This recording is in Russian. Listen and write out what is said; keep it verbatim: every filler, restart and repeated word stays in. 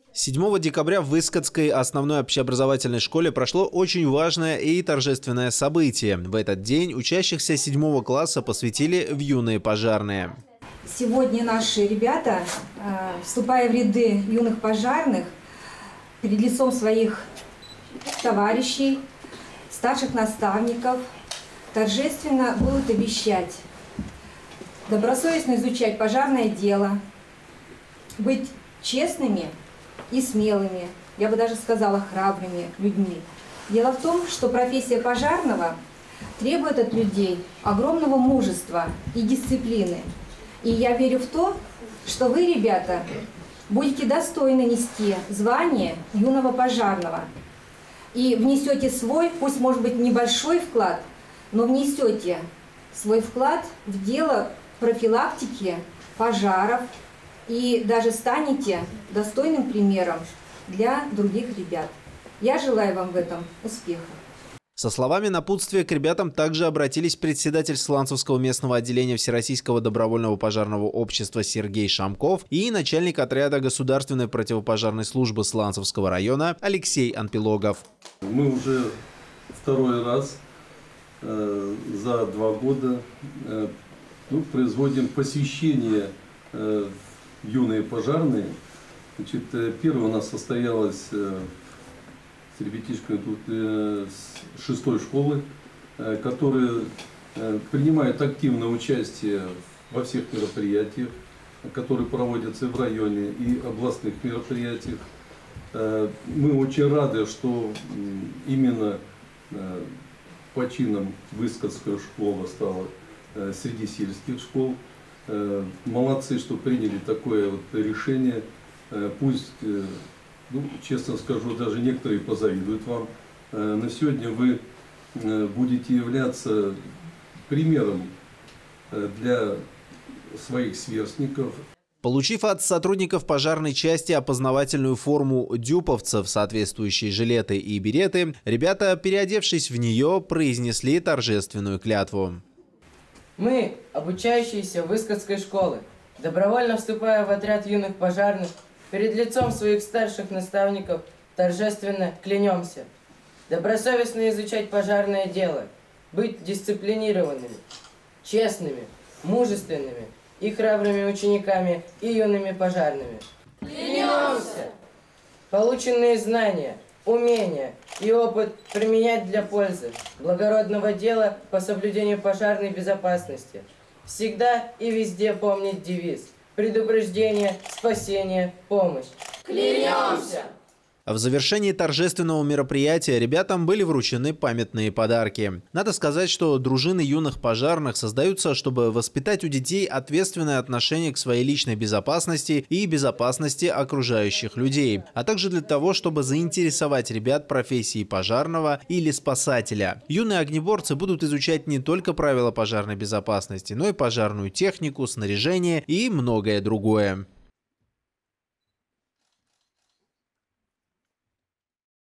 седьмого декабря в Выскотской основной общеобразовательной школе прошло очень важное и торжественное событие. В этот день учащихся седьмого класса посвятили в юные пожарные. Сегодня наши ребята, вступая в ряды юных пожарных, перед лицом своих товарищей, старших наставников, торжественно будут обещать добросовестно изучать пожарное дело, быть честными и смелыми, я бы даже сказала, храбрыми людьми. Дело в том, что профессия пожарного требует от людей огромного мужества и дисциплины. И я верю в то, что вы, ребята, будете достойны нести звание юного пожарного. И внесете свой, пусть может быть небольшой вклад, но внесете свой вклад в дело профилактики пожаров и даже станете достойным примером для других ребят. Я желаю вам в этом успеха. Со словами напутствия к ребятам также обратились председатель Сланцевского местного отделения Всероссийского добровольного пожарного общества Сергей Шамков и начальник отряда Государственной противопожарной службы Сланцевского района Алексей Анпилогов. Мы уже второй раз э, за два года э, ну, производим посещение э, юные пожарные. Значит, первое у нас состоялось э, с ребятишками тут э, с шестой школы, э, которые э, принимают активное участие во всех мероприятиях, которые проводятся в районе и областных мероприятиях. Э, мы очень рады, что э, именно э, по чинам Выскотская школа стала э, среди сельских школ. Молодцы, что приняли такое вот решение. Пусть, ну, честно скажу, даже некоторые позавидуют вам. На сегодня вы будете являться примером для своих сверстников. Получив от сотрудников пожарной части опознавательную форму дюповцев, соответствующие жилеты и береты, ребята, переодевшись в нее, произнесли торжественную клятву. Мы, обучающиеся Выскотской школы, добровольно вступая в отряд юных пожарных, перед лицом своих старших наставников торжественно клянемся добросовестно изучать пожарное дело, быть дисциплинированными, честными, мужественными и храбрыми учениками и юными пожарными. Клянемся! Полученные знания, умения и опыт применять для пользы благородного дела по соблюдению пожарной безопасности. Всегда и везде помнить девиз: предупреждение, спасение, помощь. Клянемся! В завершении торжественного мероприятия ребятам были вручены памятные подарки. Надо сказать, что дружины юных пожарных создаются, чтобы воспитать у детей ответственное отношение к своей личной безопасности и безопасности окружающих людей, а также для того, чтобы заинтересовать ребят профессией пожарного или спасателя. Юные огнеборцы будут изучать не только правила пожарной безопасности, но и пожарную технику, снаряжение и многое другое.